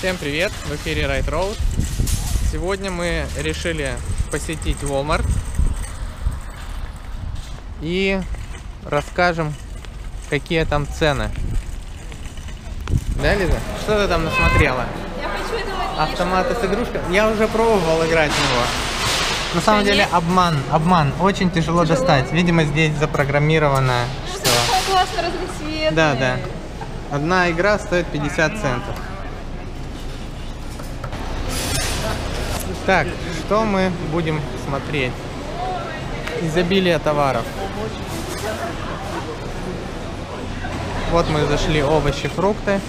Всем привет! В эфире Right Road. Сегодня мы решили посетить Walmart и расскажем, какие там цены. Да, Лиза? Что ты там насмотрела? Я хочу этого мишку. Автоматы с игрушками? Я уже пробовал играть в него. На самом деле обман. Очень тяжело достать. Видимо, здесь запрограммировано, что... Такой классно разноцветный. Да. Одна игра стоит 50 центов. Так, что мы будем смотреть? Изобилие товаров. Вот мы зашли, овощи, фрукты.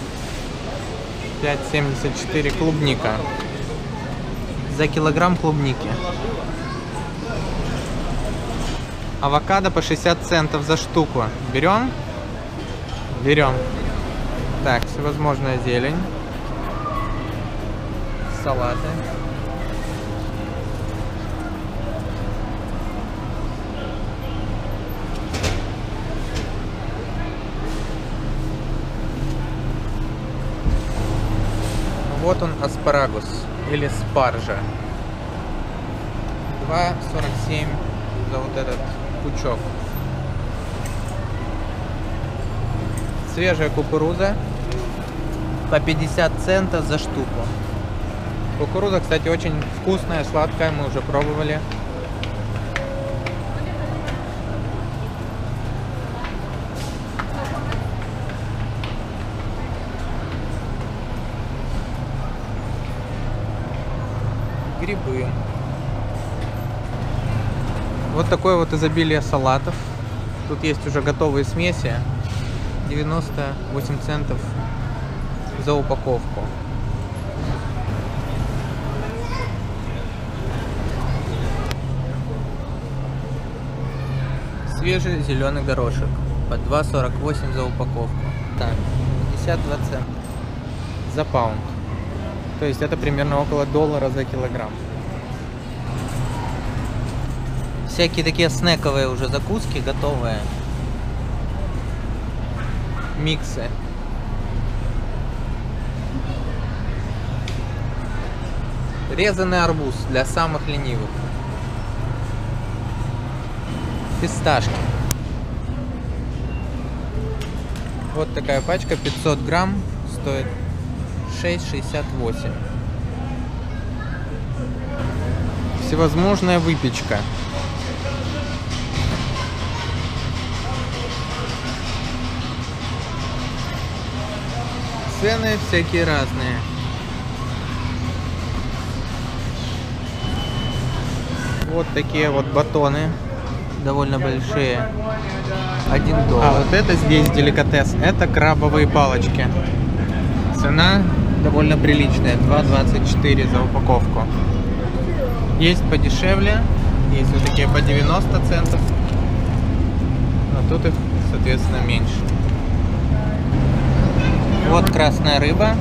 5,74 клубника. За килограмм клубники. Авокадо по 60 центов за штуку. Берем? Берем. Так, всевозможная зелень. Салаты. Вот он, аспарагус или спаржа. 2,47 за вот этот пучок. Свежая кукуруза по 50 центов за штуку. Кукуруза, кстати, очень вкусная, сладкая, мы уже пробовали. Грибы. Вот такое вот изобилие салатов. Тут есть уже готовые смеси. 98 центов за упаковку. Свежий зеленый горошек по 2,48 за упаковку. Так, 52 цента за паунд. То есть это примерно около $1 за килограмм. Всякие такие снековые уже закуски готовые. Миксы. Резанный арбуз для самых ленивых. Фисташки. Вот такая пачка, 500 грамм, стоит 6,68. Всевозможная выпечка. Цены всякие разные. Вот такие вот батоны, довольно большие. $1. А вот это здесь деликатес. Это крабовые палочки. Цена довольно приличная, 2,24 за упаковку. Есть подешевле, есть вот такие по 90 центов, но тут их, соответственно, меньше. Вот красная рыба.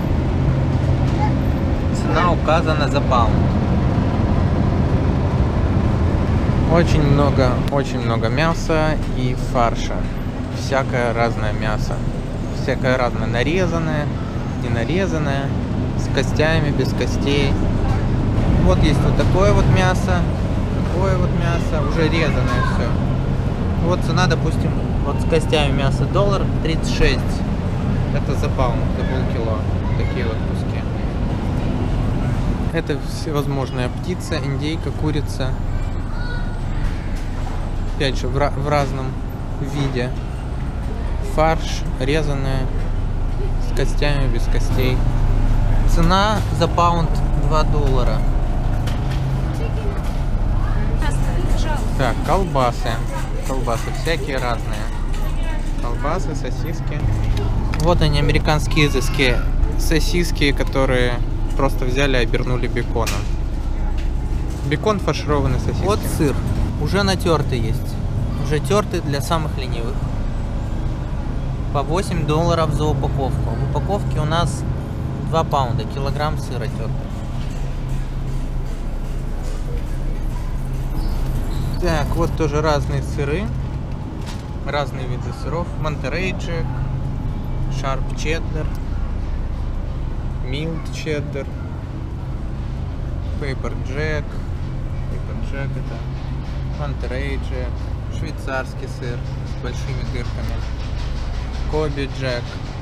Цена указана за паунд. Очень много мяса и фарша. Всякое разное мясо. Всякое разное, нарезанное, не нарезанное, с костями, без костей. Вот есть вот такое вот мясо, уже резаное все. Вот цена, допустим, вот с костями мясо $1.36. Это за паунд, за полкило. Такие вот куски. Это всевозможная птица, индейка, курица. Опять же, в разном виде. Фарш, резаная, с костями, без костей. Цена за паунд $2. Так, колбасы. Колбасы всякие разные. Колбасы, сосиски. Вот они, американские изыски. Сосиски, которые просто взяли и обернули беконом. Бекон, фаршированный сосиски. Вот сыр. Уже натертый есть. Уже тертый для самых ленивых. По $8 за упаковку. В упаковке у нас 2 паунда, килограмм сыра тертый. Так, вот тоже разные сыры. Разные виды сыров. Монтерей Джек, Шарп Чеддер. Милд чеддер, Пеппер Джек это Монтерей Джек, швейцарский сыр с большими дырками, Коби Джек,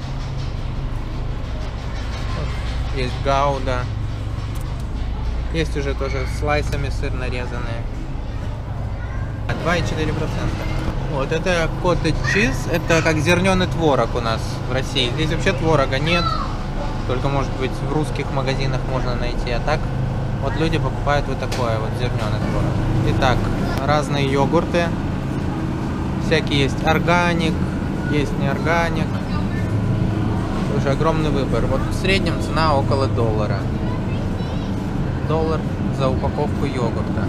есть Гауда, есть уже тоже слайсами сыр нарезанные. 2,4%. Вот это cottage cheese, это как зерненый творог у нас в России. Здесь вообще творога нет, только может быть в русских магазинах можно найти, а так вот люди покупают вот такое вот зерненый творог. Итак, разные йогурты, всякие есть органик, есть неорганик, уже огромный выбор. Вот в среднем цена около $1. $1 за упаковку йогурта.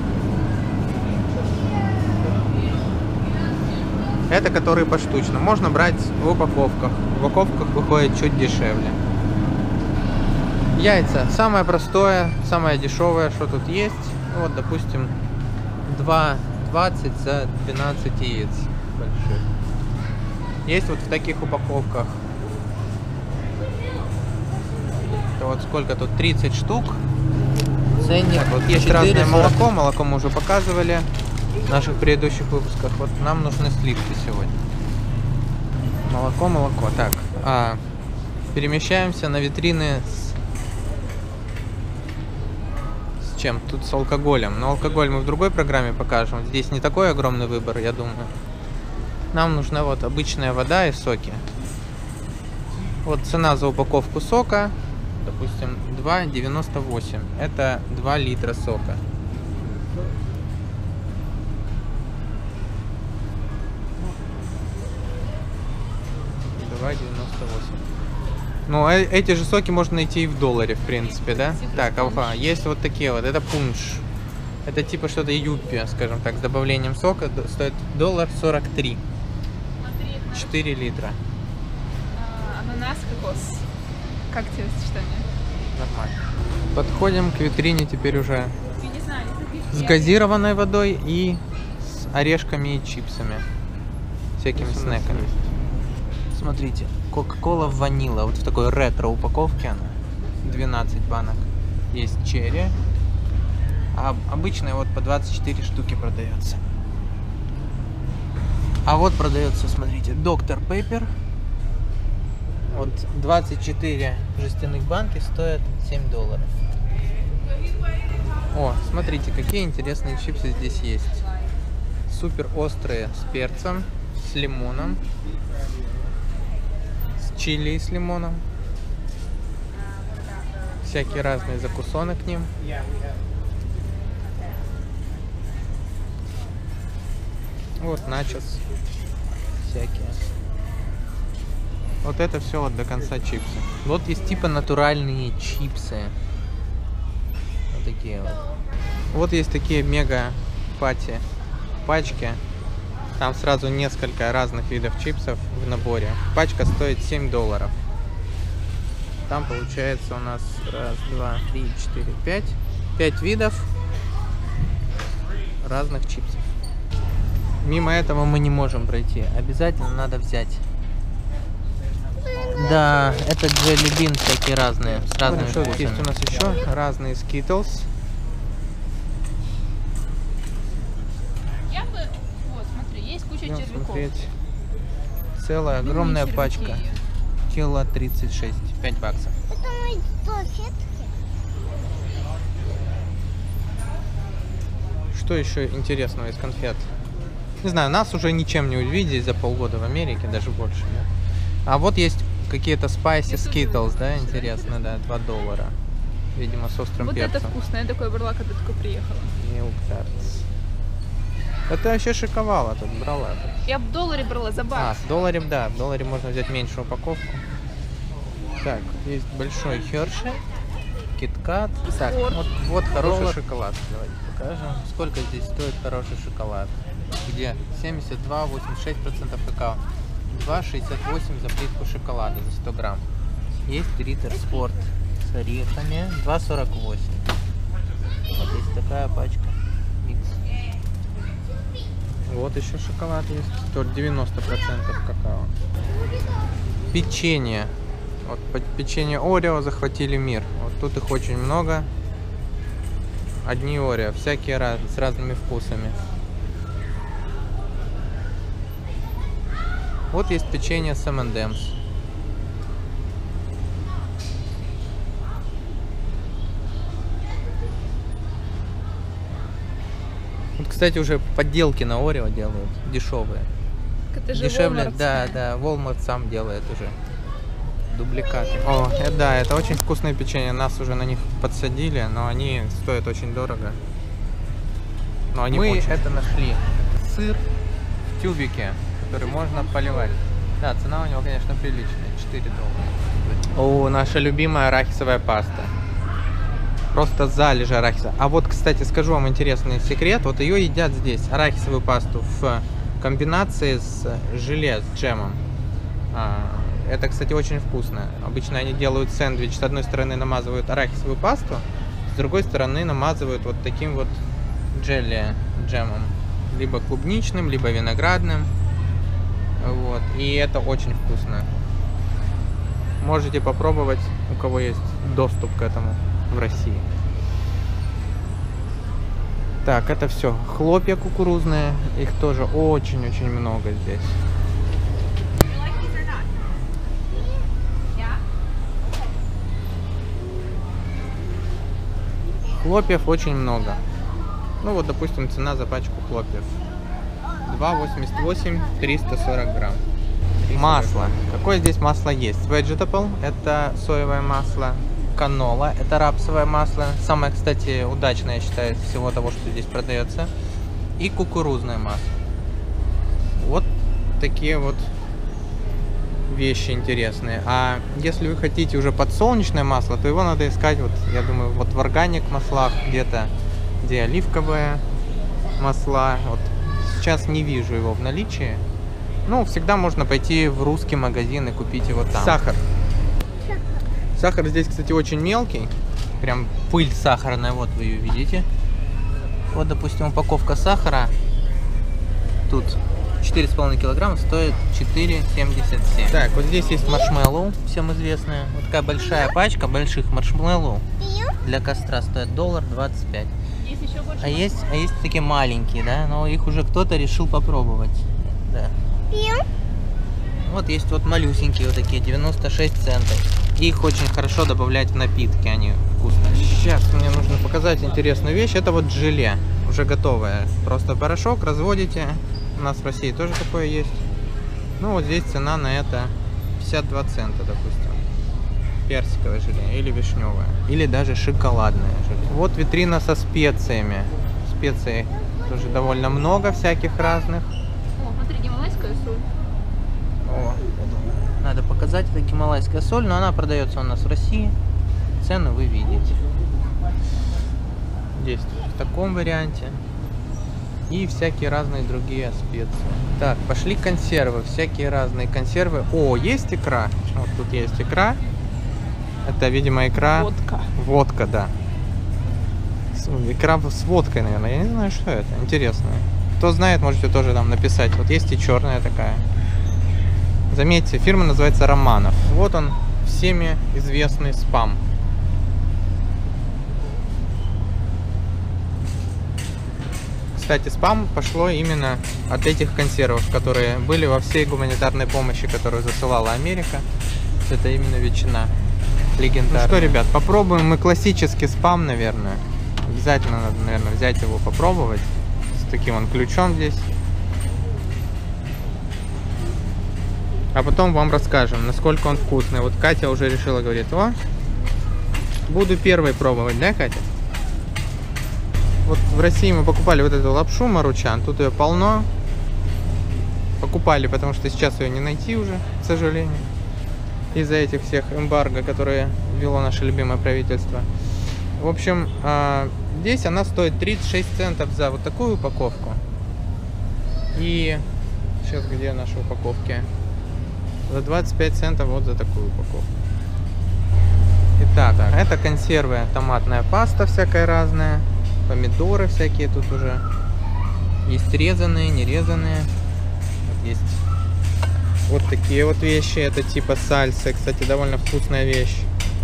Это которые поштучно. Можно брать в упаковках. В упаковках выходит чуть дешевле. Яйца. Самое простое, самое дешевое, что тут есть. Вот, допустим, 2,20 за 12 яиц больших. Есть вот в таких упаковках. Это вот сколько тут? 30 штук. Ценник. Вот есть разное молоко. Молоко мы уже показывали в наших предыдущих выпусках. Вот нам нужны сливки сегодня. Молоко. Так, перемещаемся на витрины с чем? Тут с алкоголем. Но алкоголь мы в другой программе покажем. Здесь не такой огромный выбор, я думаю. Нам нужна вот обычная вода и соки. Вот цена за упаковку сока, допустим, 2,98. Это 2 литра сока. Ну, эти же соки можно найти и в $1, в принципе, да? Так, есть вот такие вот, это пунш. Это типа что-то юппи, скажем так, с добавлением сока, стоит $1.43. 4 литра. Ананас, кокос. Как тебе сочетание? Нормально. Подходим к витрине теперь уже Я не знаю, с газированной водой и с орешками и чипсами. Всякими снеками. Смотрите, Кока-Кола ванила, вот в такой ретро упаковке она, 12 банок. Есть черри, а обычная вот по 24 штуки продается. А вот продается, смотрите, Доктор Пеппер. Вот 24 жестяных банки стоят $7. О, смотрите, какие интересные чипсы здесь есть. Супер острые с перцем, с лимоном. Чили с лимоном, всякие разные закусоны к ним. Вот начос всякие. Вот это все вот до конца чипсы. Вот есть типа натуральные чипсы. Вот такие вот. Вот есть такие мега пати пачки. Там сразу несколько разных видов чипсов в наборе. Пачка стоит $7. Там получается у нас 1, 2, 3, 4, 5. 5 видов разных чипсов. Мимо этого мы не можем пройти. Обязательно надо взять. Да, это Jelly Bean всякие разные. С разными вкусами. Есть у нас еще разные Skittles. Смотреть. Целая огромная пачка. Кило 36. $5. Это мои салфетки. Что еще интересного из конфет? Не знаю, нас уже ничем не увидеть за полгода в Америке, даже больше, да? А вот есть какие-то Spicy Skittles, да, интересно, да, $2. Видимо, с острым вот перцем. Это вкусно, я такое брала, когда только приехала. Milk Tarts. Это вообще шиковала тут, брала. Я в $1 брала за бакс. В $1, да, в $1 можно взять меньшую упаковку. Так, есть большой Херши, Киткат. Так, вот хороший шоколад. Давайте покажем. Сколько здесь стоит хороший шоколад? Где? 72,86% какао. 2,68 за плитку шоколада за 100 грамм. Есть Риттер Спорт с орехами. 2,48. Вот есть такая пачка. Микс. Вот еще шоколад есть. Только 90% какао. Печенье. Вот печенье Орео захватили мир. Вот тут их очень много. Одни Орео, всякие с разными вкусами. Вот есть печенье с M&M's. Вот, кстати, уже подделки на Орео делают, дешевые. Это же Дешевле, Walmart. да, Walmart сам делает уже дубликаты. О, да, это очень вкусное печенье. Нас уже на них подсадили, но они стоят очень дорого. Но они мы очень... это нашли. Сыр в тюбике, который можно поливать. Да, цена у него, конечно, приличная, $4. О, наша любимая арахисовая паста. Просто залежи арахиса. А вот, кстати, скажу вам интересный секрет. Вот ее едят здесь, арахисовую пасту, в комбинации с желе, с джемом. Это, кстати, очень вкусно. Обычно они делают сэндвич. С одной стороны намазывают арахисовую пасту, с другой стороны намазывают вот таким вот джемом. Либо клубничным, либо виноградным. Вот. И это очень вкусно. Можете попробовать, у кого есть доступ к этому в России. Так, это все хлопья кукурузные. Их тоже очень-очень много здесь. Хлопьев очень много. Ну вот, допустим, цена за пачку хлопьев 2,88, 340 грамм. Масло. Какое здесь масло есть? Vegetable – это соевое масло. Канола – это рапсовое масло. Самое, кстати, удачное, я считаю, из всего того, что здесь продается. И кукурузное масло. Вот такие вот вещи интересные. А если вы хотите уже подсолнечное масло, то его надо искать, вот, я думаю, вот в органик маслах где-то, где оливковые масла. Вот сейчас не вижу его в наличии. Ну, всегда можно пойти в русский магазин и купить его там. Сахар. Сахар здесь, кстати, очень мелкий. Прям пыль сахарная, вот вы ее видите. Вот, допустим, упаковка сахара. Тут 4,5 килограмма стоит 4,77. Так, вот здесь есть маршмеллоу, всем известная. Вот такая большая пачка больших маршмеллоу для костра стоит $1.25. Есть еще больше. А есть такие маленькие, да, но их уже кто-то решил попробовать. Да. Вот есть вот малюсенькие вот такие, 96 центов. И их очень хорошо добавлять в напитки, они вкусные. Сейчас мне нужно показать интересную вещь. Это вот желе, уже готовое. Просто порошок разводите. У нас в России тоже такое есть. Ну вот здесь цена на это 52 цента, допустим. Персиковое желе или вишневое. Или даже шоколадное желе. Вот витрина со специями. Специй тоже довольно много всяких разных. О, смотри, гималайская соль. О, надо показать, это гималайская соль, но она продается у нас в России. Цену вы видите. Есть в таком варианте. И всякие разные другие специи. Так, пошли консервы. Всякие разные консервы. О, есть икра. Вот тут есть икра. Это, видимо, икра. Водка. Водка, да. Икра с водкой, наверное. Я не знаю, что это. Интересно. Кто знает, можете тоже там написать. Вот есть и черная такая. Заметьте, фирма называется Романов. Вот он, всеми известный спам. Кстати, спам пошло именно от этих консервов, которые были во всей гуманитарной помощи, которую засылала Америка. Это именно ветчина легендарная. Ну что, ребят, попробуем мы классический спам, наверное. Обязательно надо, наверное, взять его, попробовать. С таким он ключом здесь. А потом вам расскажем, насколько он вкусный. Вот Катя уже решила, говорит, о, буду первой пробовать, да, Катя? Вот в России мы покупали вот эту лапшу Маручан, тут ее полно. Покупали, потому что сейчас ее не найти уже, к сожалению. Из-за этих всех эмбарго, которые ввело наше любимое правительство. В общем, здесь она стоит 36 центов за вот такую упаковку. И сейчас где наши упаковки? За 25 центов вот за такую упаковку. Итак, это консервы, томатная паста всякая разная. Помидоры всякие тут уже. Есть резаные, нерезанные. Вот есть Вот такие вот вещи. Это типа сальсы. Кстати, довольно вкусная вещь.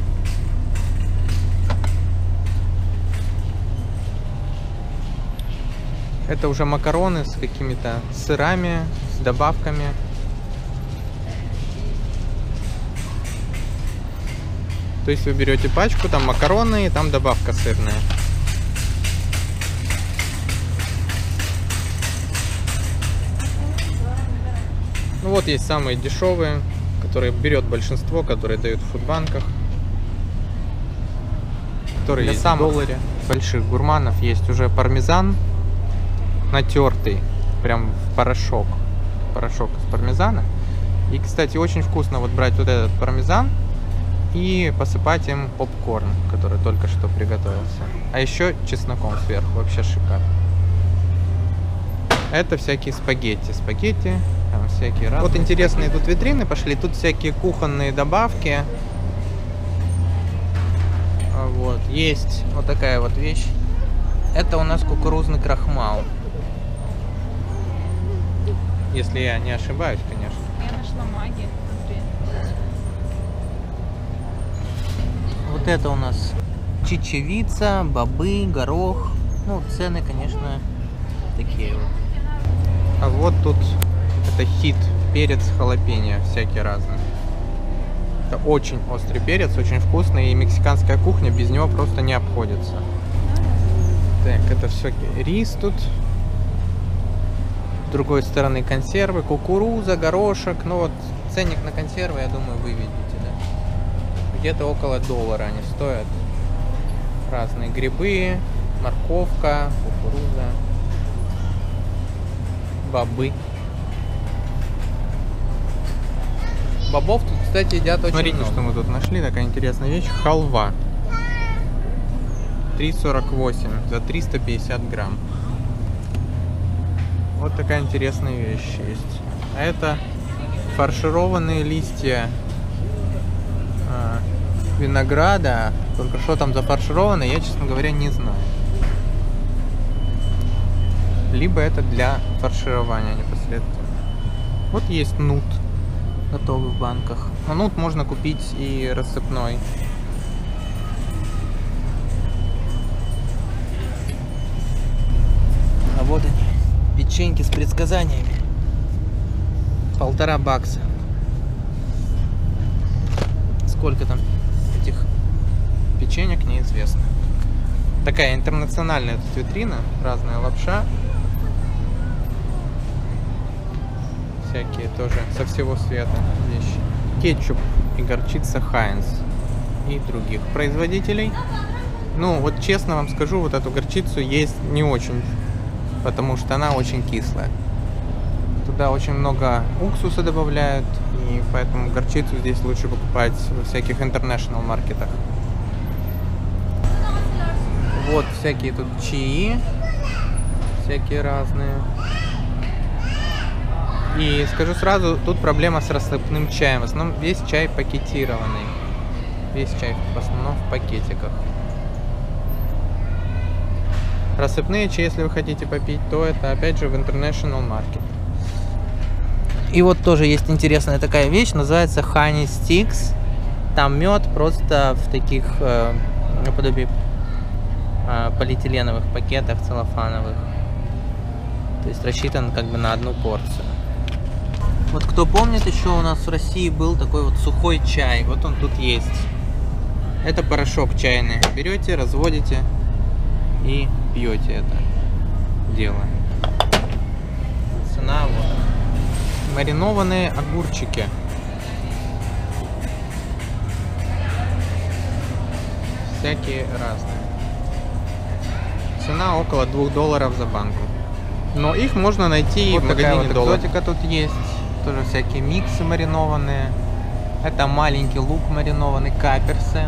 Это уже макароны с какими-то сырами, с добавками. То есть вы берете пачку, там макароны и там добавка сырная. Ну вот есть самые дешевые, которые берет большинство, которые дают в фудбанках. Которые есть в долларе. Больших гурманов есть уже пармезан натертый, прям в порошок. Порошок из пармезана. И, кстати, очень вкусно вот брать вот этот пармезан и посыпать им попкорн, который только что приготовился. А еще чесноком сверху. Вообще шикарно. Это всякие спагетти. Спагетти, там всякие разные. Вот интересные тут витрины пошли. Тут всякие кухонные добавки. Вот. Есть вот такая вот вещь. Это у нас кукурузный крахмал. Если я не ошибаюсь, конечно. Я нашла магию внутри. Вот это у нас чечевица, бобы, горох. Ну, цены, конечно, такие вот. А вот тут это хит. Перец халапеньо, всякие разные. Это очень острый перец, очень вкусный. И мексиканская кухня без него просто не обходится. Так, это все рис тут. С другой стороны консервы, кукуруза, горошек. Ну вот ценник на консервы, я думаю, вы видите, да? Где-то около $1 они стоят. Разные грибы, морковка, кукуруза, бобы. Бобов тут, кстати, едят очень много. Смотрите, что мы тут нашли. Такая интересная вещь. Халва. 3,48 за 350 грамм. Вот такая интересная вещь есть. А это фаршированные листья винограда. Только что там зафаршированные, я, честно говоря, не знаю. Либо это для фарширования непосредственно. Вот есть нут, готовый в банках. Но нут можно купить и рассыпной. А вот они. Печеньки с предсказаниями. $1,5. Сколько там этих печенек, неизвестно. Такая интернациональная тут витрина. Разная лапша. Всякие тоже со всего света вещи. Кетчуп и горчица Хайнс. И других производителей. Ну, вот честно вам скажу, вот эту горчицу есть не очень, потому что она очень кислая. Туда очень много уксуса добавляют, и поэтому горчицу здесь лучше покупать во всяких international маркетах. Вот всякие тут чаи, всякие разные. И скажу сразу, тут проблема с рассыпным чаем. В основном весь чай пакетированный. Весь чай в основном в пакетиках. Рассыпные чаи, если вы хотите попить, то это опять же в International Market. И вот тоже есть интересная такая вещь, называется Honey Sticks. Там мед просто в таких наподобие полиэтиленовых пакетах, целлофановых. То есть рассчитан как бы на одну порцию. Вот кто помнит, еще у нас в России был такой вот сухой чай. Вот он тут есть. Это порошок чайный. Берете, разводите и пьете это дело. Цена вот. Маринованные огурчики. Всякие разные. Цена около $2 за банку. Но их можно найти вот в магазине вот доллар. Экзотика тут есть. Тоже всякие миксы маринованные. Это маленький лук маринованный, каперсы.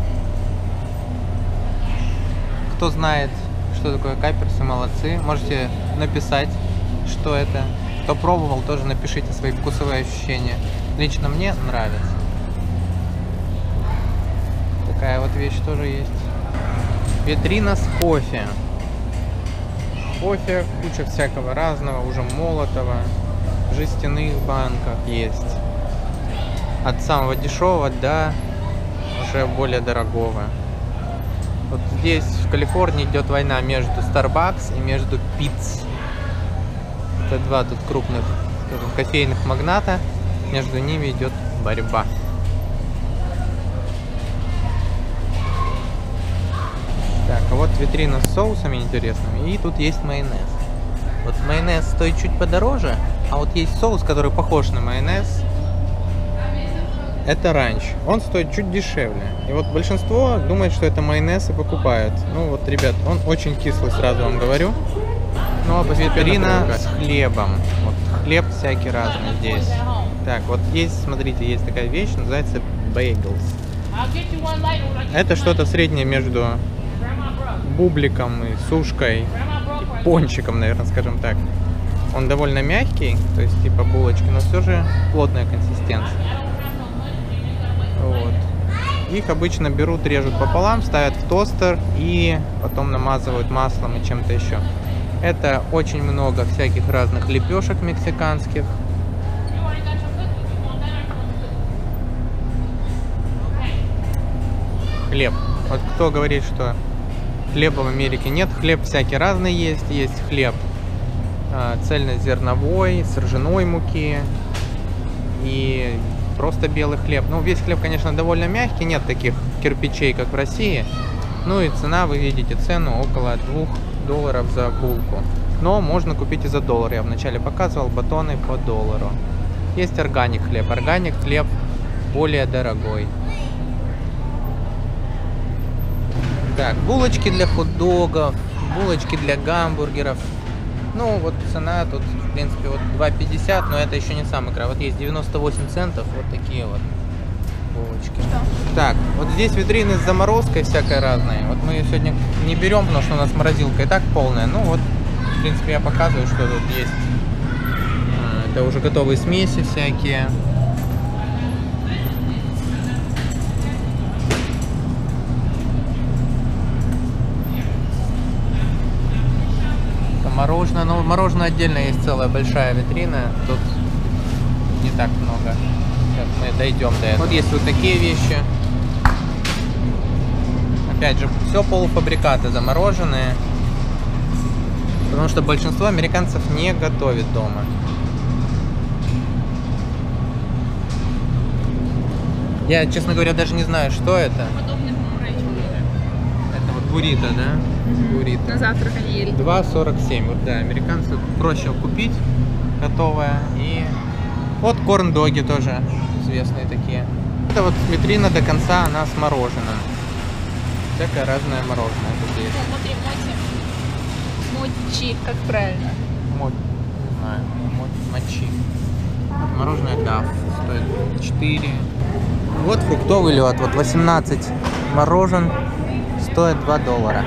Кто знает, что такое каперсы, молодцы. Можете написать, что это. Кто пробовал, тоже напишите свои вкусовые ощущения. Лично мне нравится. Такая вот вещь тоже есть. Витрина с кофе. Кофе, куча всякого разного, уже молотого. в жестяных банках есть. От самого дешевого до уже более дорогого. Вот здесь, в Калифорнии, идет война между Starbucks и между Peet's. Это два тут крупных, скажем, кофейных магната. Между ними идет борьба. Так, а вот витрина с соусами интересными. И тут есть майонез. Вот майонез стоит чуть подороже, а вот есть соус, который похож на майонез. Это ранч. Он стоит чуть дешевле. И вот большинство думает, что это майонез и покупает. Ну вот, ребят, он очень кислый, сразу вам говорю. Ну а витрина с хлебом. Вот хлеб всякий разный здесь. Так, вот есть, смотрите, есть такая вещь, называется bagels. Это что-то среднее между бубликом и сушкой, и пончиком, наверное, скажем так. Он довольно мягкий, то есть типа булочки, но все же плотная консистенция. Вот. Их обычно берут, режут пополам, ставят в тостер и потом намазывают маслом и чем-то еще. Это очень много всяких разных лепешек мексиканских. Хлеб. Вот кто говорит, что хлеба в Америке нет, хлеб всякий разный есть. Есть хлеб цельнозерновой, с ржаной муки и просто белый хлеб. Ну, весь хлеб, конечно, довольно мягкий, нет таких кирпичей, как в России. Ну и цена, вы видите, цену около $2 за булку. Но можно купить и за $1. Я вначале показывал батоны по $1. Есть органик хлеб. Органик хлеб более дорогой. Так, булочки для хот-догов, булочки для гамбургеров. Ну, вот цена тут, в принципе, вот $2.50, но это еще не самый край. Вот есть 98 центов, вот такие вот булочки. Что? Так, вот здесь витрины с заморозкой всякой разной. Вот мы ее сегодня не берем, потому что у нас морозилка и так полная. Ну вот, в принципе, я показываю, что тут есть. Это уже готовые смеси всякие. Мороженое, но мороженое отдельно есть целая большая витрина, тут не так много. Сейчас мы дойдем до этого. Вот есть вот такие вещи. Опять же, все полуфабрикаты замороженные, потому что большинство американцев не готовит дома. Я, честно говоря, даже не знаю, что это. Подобный, по-моему, раньше. Это вот буррито, да? Буррито. На завтрак они ели. 2.47. Вот да, американцы проще купить готовое. И вот корн-доги тоже известные такие. Это вот витрина до конца, она с мороженым. Всякое разное мороженое тут есть. Смотри, мочи, как правильно? Не знаю, мочи. Вот мороженое Даф стоит 4. Вот фруктовый лед, вот 18 морожен, стоит $2.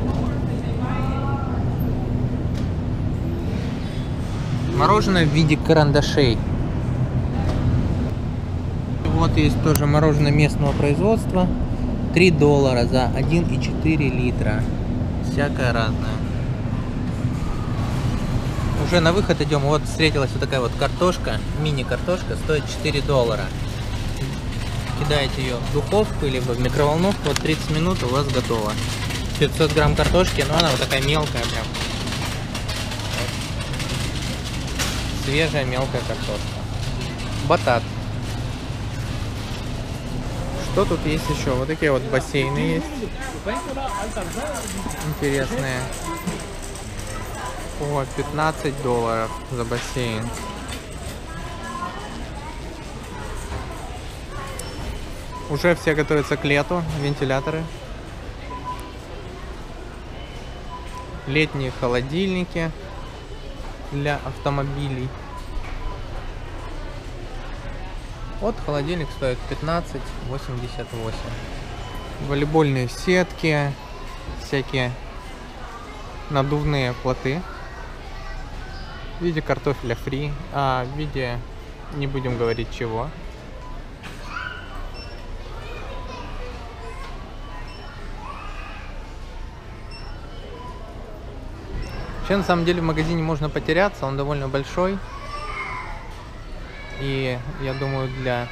Мороженое в виде карандашей. Вот есть тоже мороженое местного производства. $3 за 1,4 литра. Всякое разное. Уже на выход идем. Вот встретилась вот такая вот картошка. Мини-картошка стоит $4. Кидаете ее в духовку или в микроволновку. Вот 30 минут у вас готово. 500 грамм картошки, но она вот такая мелкая прям. Свежая мелкая картошка. Батат. Что тут есть еще? Вот такие вот бассейны есть. Интересные. О, $15 за бассейн. Уже все готовятся к лету. Вентиляторы. Летние холодильники для автомобилей. Вот холодильник стоит $15.88. Волейбольные сетки, всякие надувные плоты в виде картофеля фри, а в виде, не будем говорить чего. Вообще, на самом деле, в магазине можно потеряться, он довольно большой. И я думаю, для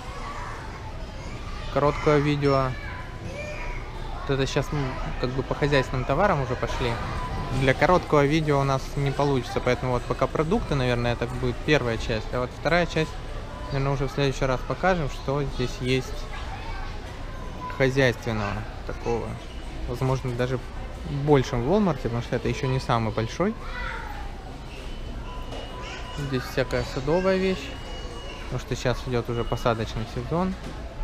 короткого видео, вот это сейчас мы как бы по хозяйственным товарам уже пошли. Для короткого видео у нас не получится, поэтому вот пока продукты, наверное, это будет первая часть. А вот вторая часть, наверное, уже в следующий раз покажем, что здесь есть хозяйственного такого. Возможно, даже большем в Walmart, потому что это еще не самый большой. Здесь всякая садовая вещь, потому что сейчас идет уже посадочный сезон.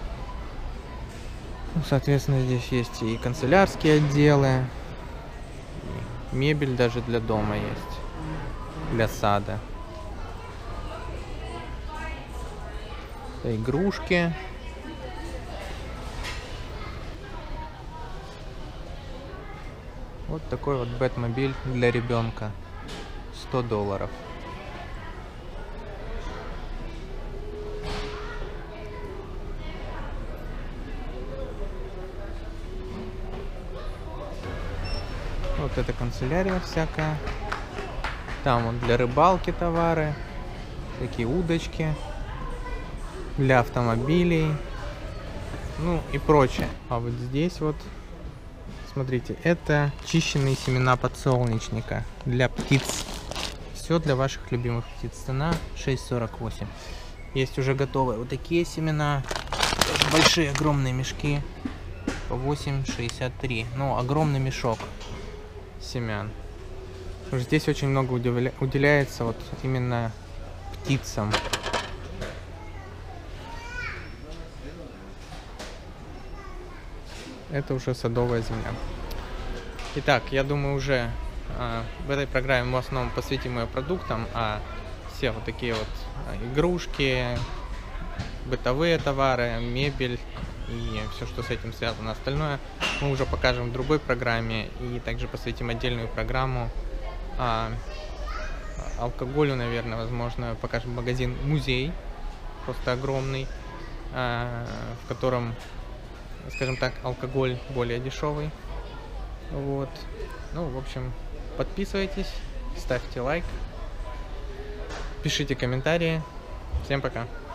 Ну, соответственно, здесь есть и канцелярские отделы, и мебель даже для дома есть, для сада. Игрушки. Вот такой вот Бэтмобиль для ребенка. $100. Вот это канцелярия всякая. Там вот для рыбалки товары. Такие удочки. Для автомобилей. Ну и прочее. А вот здесь вот, смотрите, это чищенные семена подсолнечника для птиц. Все для ваших любимых птиц. Цена $6.48. Есть уже готовые вот такие семена. Большие огромные мешки. По $8.63. Ну, огромный мешок семян. Здесь очень много уделяется вот именно птицам. Это уже садовая земля. Итак, я думаю, уже в этой программе мы в основном посвятим ее продуктам, а все вот такие вот игрушки, бытовые товары, мебель и все, что с этим связано. Остальное мы уже покажем в другой программе, и также посвятим отдельную программу алкоголю, наверное, возможно, покажем магазин-музей, просто огромный, в котором, скажем так, алкоголь более дешевый. Вот. Ну, в общем, подписывайтесь, ставьте лайк, пишите комментарии. Всем пока!